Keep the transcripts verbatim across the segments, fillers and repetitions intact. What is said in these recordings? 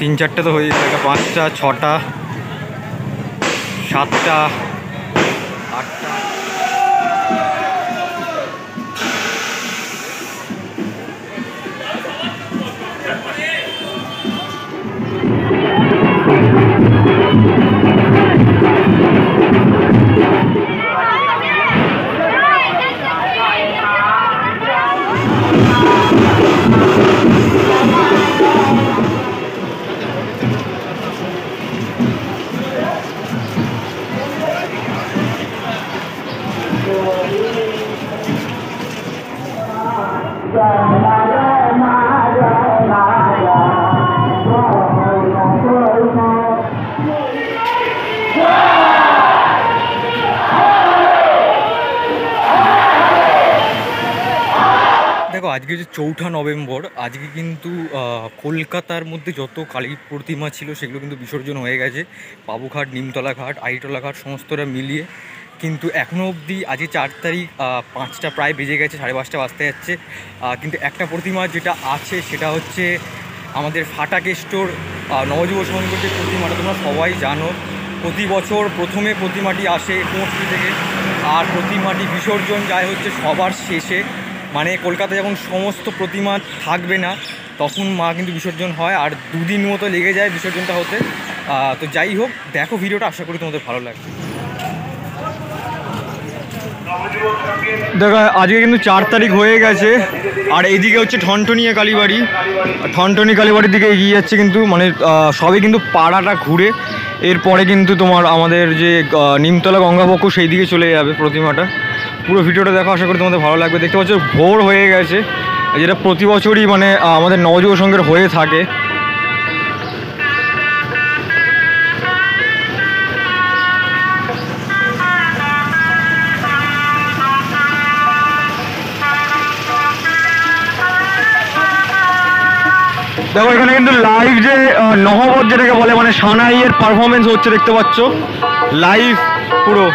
তিন চারটে তো হয়ে যাবে, পাঁচটা, ছটা, সাতটা, আটটা। দেখো আজকে যে চৌঠা নভেম্বর, আজকে কিন্তু কলকাতার মধ্যে যত কালী প্রতিমা ছিল সেগুলো কিন্তু বিসর্জন হয়ে গেছে। বাবুঘাট, নিমতলা ঘাট, আইটলা ঘাট সমস্তটা মিলিয়ে। কিন্তু এখনও অবধি আজকে চার তারিখ পাঁচটা প্রায় বেজে গেছে, সাড়ে পাঁচটা বাজতে যাচ্ছে, কিন্তু একটা প্রতিমা যেটা আছে সেটা হচ্ছে আমাদের ফাটাকেষ্টর নবযুব সংঘের যে প্রতিমাটা, তোমরা সবাই জানো প্রতি বছর প্রথমে প্রতিমাটি আসে কুমোরটুলি থেকে, আর প্রতিমাটি বিসর্জন যায় হচ্ছে সবার শেষে। মানে কলকাতায় যখন সমস্ত প্রতিমা থাকবে না তখন মা কিন্তু বিসর্জন হয়, আর দুদিন মতো লেগে যায় বিসর্জনটা হতে। তো যাই হোক, দেখো ভিডিওটা, আশা করি তোমাদের ভালো লাগবে। দেখো আজকে কিন্তু চার তারিখ হয়ে গেছে, আর এইদিকে হচ্ছে ঠনঠনিয়া কালীবাড়ি। ঠনঠনি কালীবাড়ির দিকে এগিয়ে যাচ্ছে, কিন্তু মানে সবে কিন্তু পাড়াটা ঘুরে এরপরে কিন্তু তোমার আমাদের যে নিমতলা গঙ্গাবক্ষ সেই দিকে চলে যাবে প্রতিমাটা। পুরো ভিডিওটা দেখো, আশা করি তোমাদের ভালো লাগবে। দেখতে পাচ্ছ ভোর হয়ে গেছে, যেটা প্রতি বছরই মানে আমাদের নবযুব সংঘের হয়ে থাকে। দেখো এখানে কিন্তু লাইভ যে নহবত যেটাকে বলে, মানে সানাইয়ের পারফরমেন্স হচ্ছে, দেখতে পাচ্ছ লাইভ পুরো।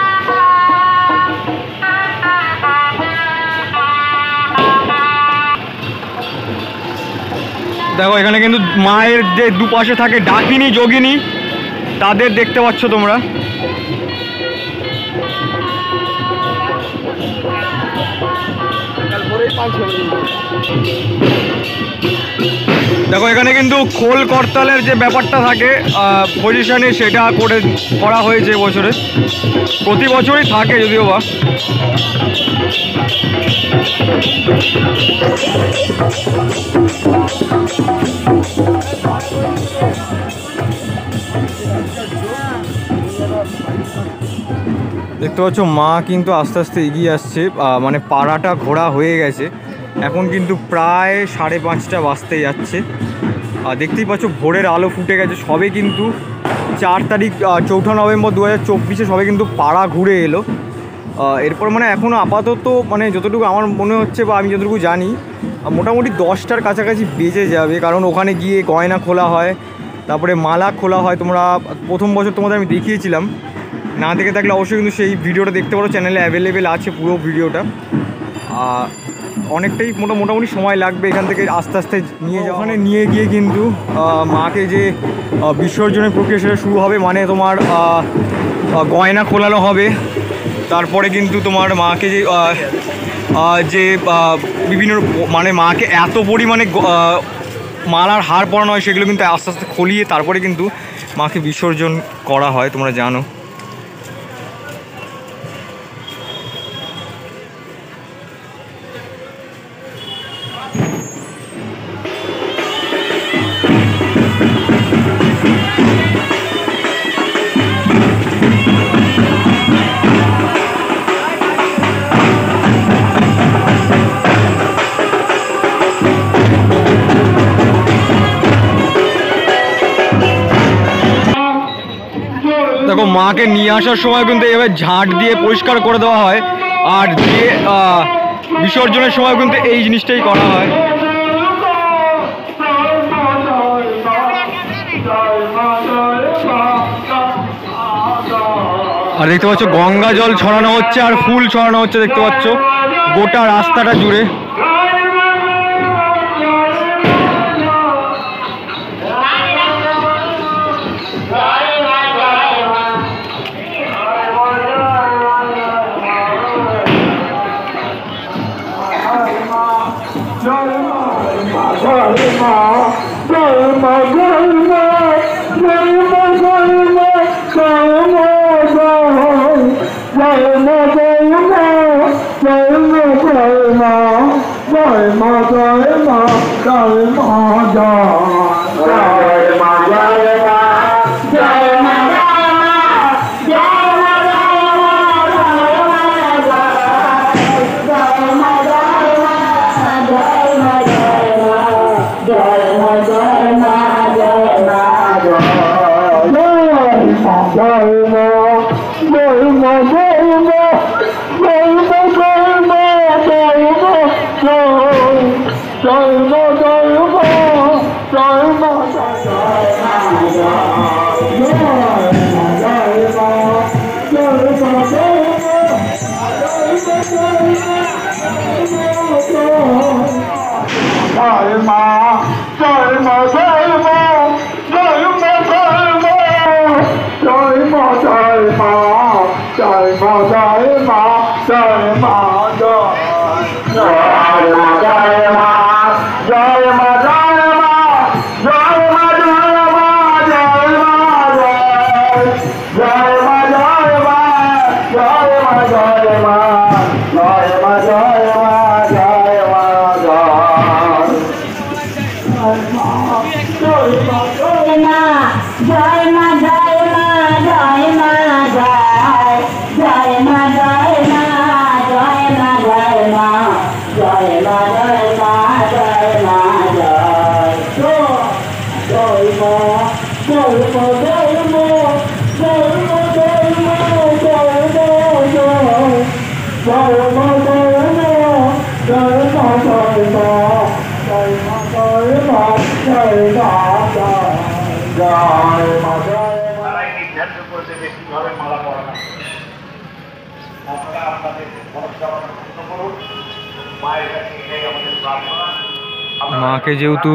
দেখো এখানে কিন্তু মায়ের যে দুপাশে থাকে ডাকিনী যোগিনী, তাদের দেখতে পাচ্ছ তোমরা। দেখো এখানে কিন্তু খোল করতালের যে ব্যাপারটা থাকে পজিশনে, সেটা করে করা হয়েছে বছরে, প্রতি বছরই থাকে যদিও বা। দেখতে পাচ্ছ মা কিন্তু আস্তে আস্তে এগিয়ে আসছে, মানে পাড়াটা ঘোরা হয়ে গেছে, এখন কিন্তু প্রায় সাড়ে পাঁচটা বাজতে যাচ্ছে। দেখতেই পাচ্ছ ভোরের আলো ফুটে গেছে, সবে কিন্তু চার তারিখ চৌঠা নভেম্বর দু হাজার চব্বিশে সবে কিন্তু পাড়া ঘুরে এলো। এরপর মানে এখনও আপাতত মানে যতটুকু আমার মনে হচ্ছে বা আমি যতটুকু জানি মোটামুটি দশটার কাছাকাছি বেজে যাবে, কারণ ওখানে গিয়ে গয়না খোলা হয়, তারপরে মালা খোলা হয়। তোমরা প্রথম বছর তোমাদের আমি দেখিয়েছিলাম, না দেখে থাকলে অবশ্যই কিন্তু সেই ভিডিওটা দেখতে পারো, চ্যানেলে অ্যাভেলেবেল আছে পুরো ভিডিওটা। অনেকটাই মোটা মোটামুটি সময় লাগবে এখান থেকে আস্তে আস্তে নিয়ে যাওয়া। ওখানে নিয়ে গিয়ে কিন্তু মাকে যে বিসর্জনের প্রক্রিয়া সেটা শুরু হবে, মানে তোমার গয়না খোলানো হবে, তারপরে কিন্তু তোমার মাকে যে যে বিভিন্ন মানে মাকে এত পরিমাণে মালার হার পরানো হয় সেগুলো কিন্তু আস্তে আস্তে খলিয়ে তারপরে কিন্তু মাকে বিসর্জন করা হয়, তোমরা জানো। দেখো মাকে নিয়ে আসার সময় কিন্তু এভাবে ঝাঁট দিয়ে পরিষ্কার করে দেওয়া হয়, আর দিয়ে বিসর্জনের সময় কিন্তু এই জিনিসটাই করা হয়। আর দেখতে পাচ্ছ গঙ্গা জল ছড়ানো হচ্ছে আর ফুল ছড়ানো হচ্ছে, দেখতে পাচ্ছ গোটা রাস্তাটা জুড়ে। মাকে যেহেতু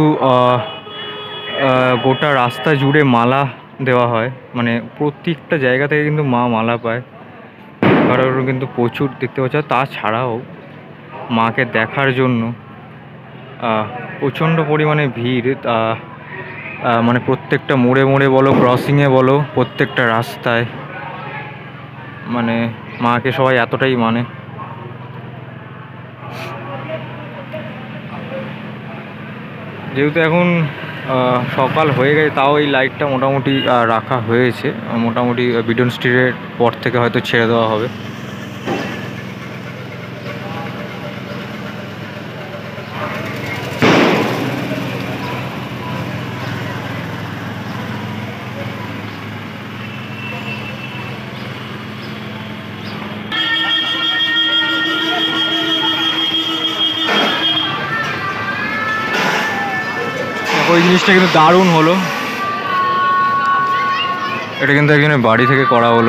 গোটা রাস্তা জুড়ে মালা দেওয়া হয়, মানে প্রত্যেকটা জায়গা থেকে কিন্তু মা মালা পায়, কারোর কিন্তু প্রচুর দেখতে পাচ্ছ। তাছাড়াও মাকে দেখার জন্য প্রচণ্ড পরিমাণে ভিড়, মানে প্রত্যেকটা মোড়ে মোড়ে বলো, ক্রসিংয়ে বলো, প্রত্যেকটা রাস্তায় মানে মাকে সবাই এতটাই মানে। যেহেতু এখন সকাল হয়ে গেছে, তাও এই লাইটটা মোটামুটি রাখা হয়েছে, মোটামুটি বিডন স্ট্রিটের পর থেকে হয়তো ছেড়ে দেওয়া হবে। ওই জিনিসটা কিন্তু দারুণ হলো, এটা কিন্তু একজনের বাড়ি থেকে করা হলো।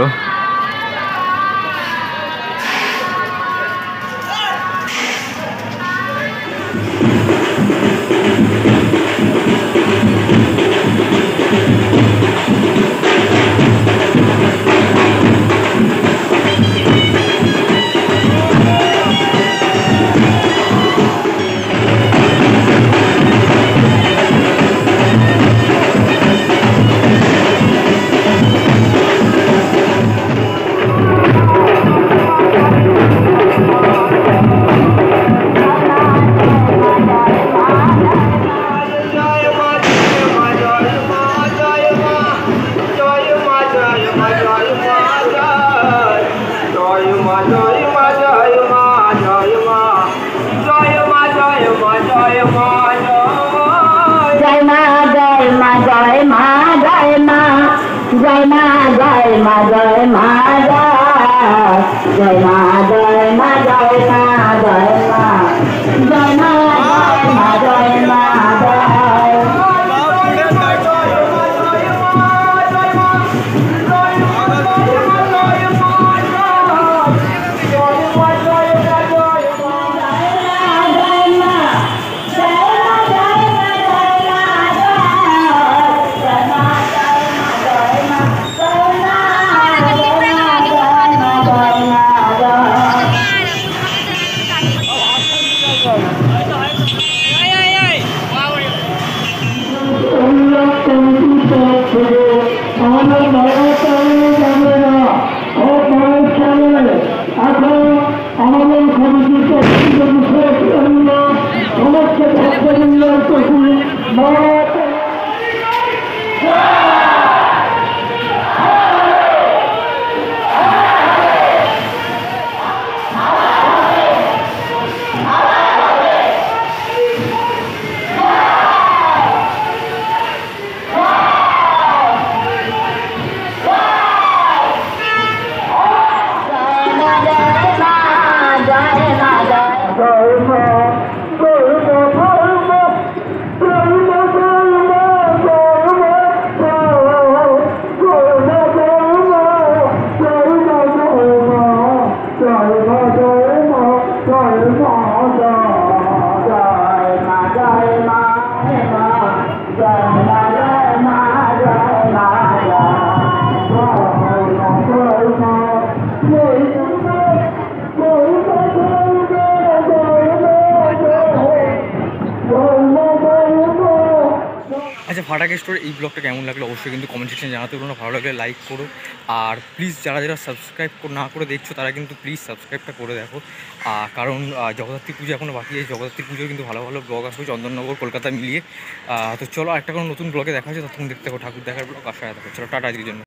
ফাটাকে স্টোর এই ব্লগটা কেমন লাগলো অবশ্যই কিন্তু কমেন্ট সেকশনে জানাতে বলো না। ভালো লাগলে লাইক করো, আর প্লিজ যারা যারা সাবস্ক্রাইব না করে দেখছো তারা কিন্তু প্লিজ সাবস্ক্রাইবটা করে দেখো। কারণ জগদ্ধাত্রী পুজো এখনও বাকি আছে, জগদ্ধাত্রী পুজোর কিন্তু ভালো ভালো ব্লগ আসবে চন্দননগর কলকাতা মিলিয়ে। তো চলো একটা কোনো নতুন ব্লগে দেখা হচ্ছে, তখন দেখতে থাকো ঠাকুর দেখার ব্লগ, আশা দেখো। চলো টাটা আজকের জন্য।